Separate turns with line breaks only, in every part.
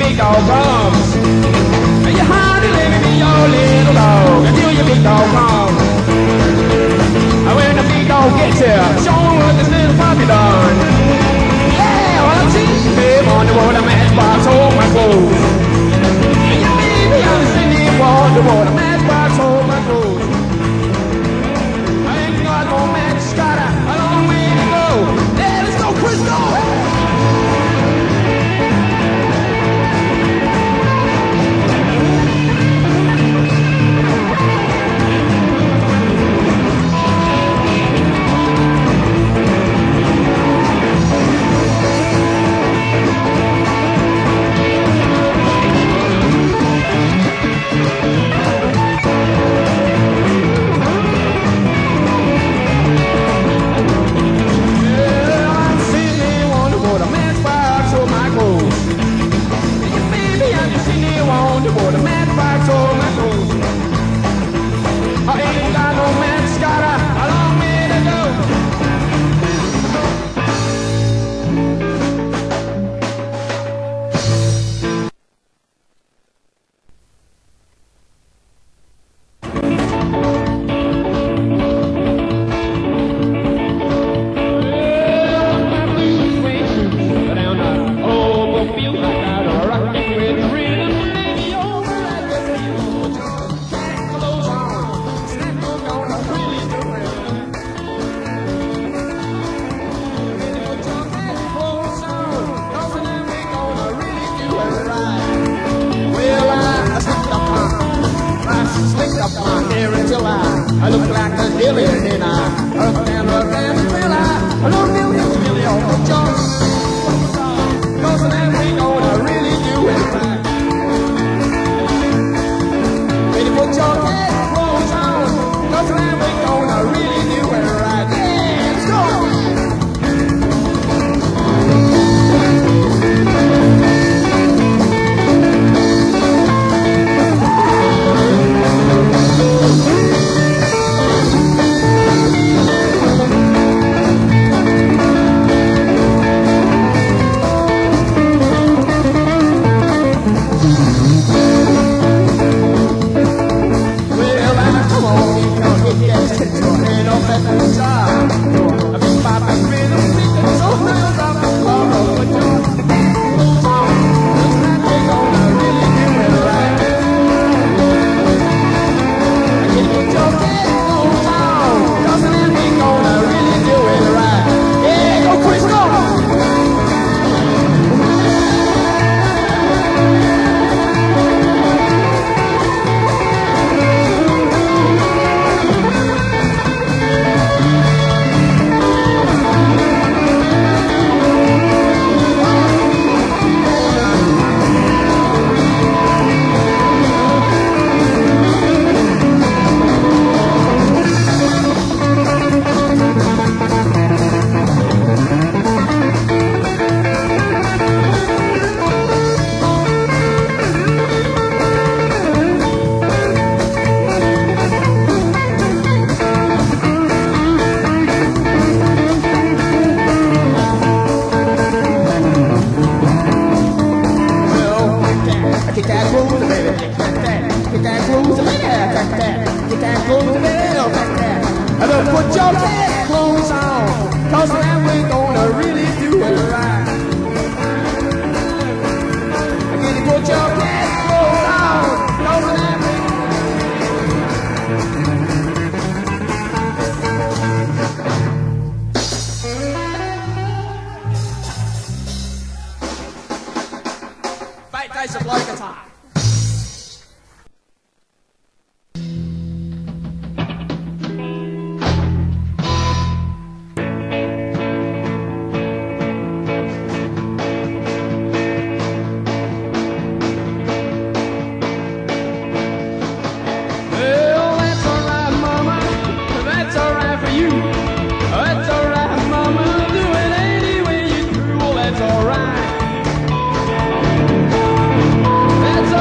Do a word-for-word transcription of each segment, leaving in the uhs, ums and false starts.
big dog comes. You hardly let me be your little dog until your big dog comes. When the big dog gets here, show him what this little puppy done. Yeah, well, I'm seeing him on the water matchbox, hold my clothes. Yeah, baby, I'm sitting here on the water matchbox, hold my clothes. I ain't got no match, got a, a long way to go. Yeah, let's go, Crisco!
That's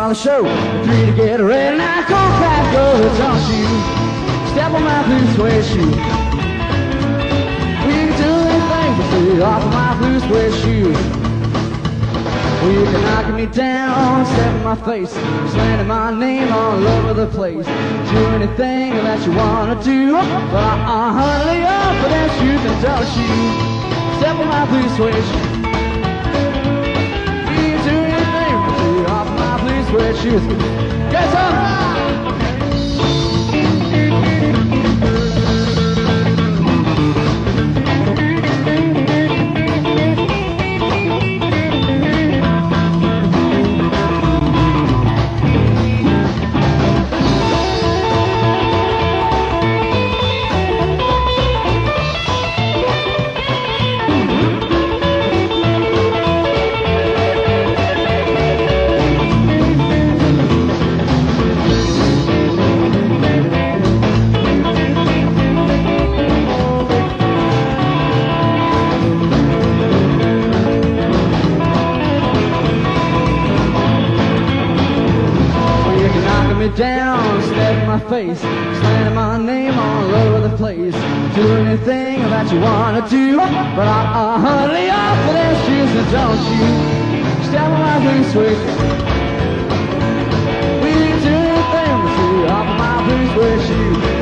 for the show, three to get ready. Now come back, go, on shoe. Step on my blue suede shoe. We can do anything but stay off of my blue suede shoe. Well, you can knock me down, step in my face, slandering my name all over the place. Do anything that you wanna do, but I'll hunt you up for them shoes and tell shoes. Step on my blue suede shoe. We can do anything but stay off of my blue suede shoes. Get some! Down, step in my face, slandering my name all over the place. Do anything that you wanna do, but I'll hunt you off for them shoes and don't you step on my blue suede. We can do anything but see off of my blue suede shoes.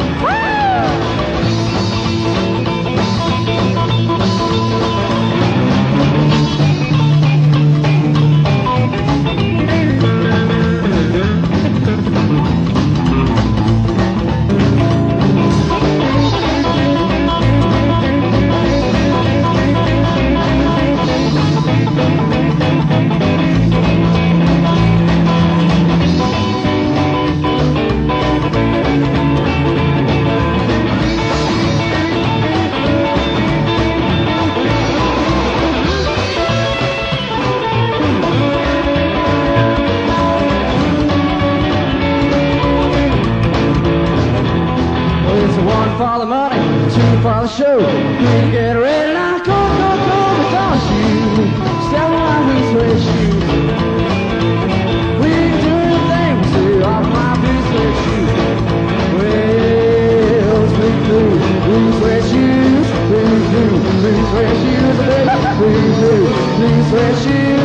For the money, two for the show. We get ready now, go, go, go, it's on shoe. Step on my blue suede shoe. We can do anything, we see off my blue suede shoe. Well, blue, blue, blue suede shoes, blue, blue, blue suede shoes, blue, blue, blue suede shoes.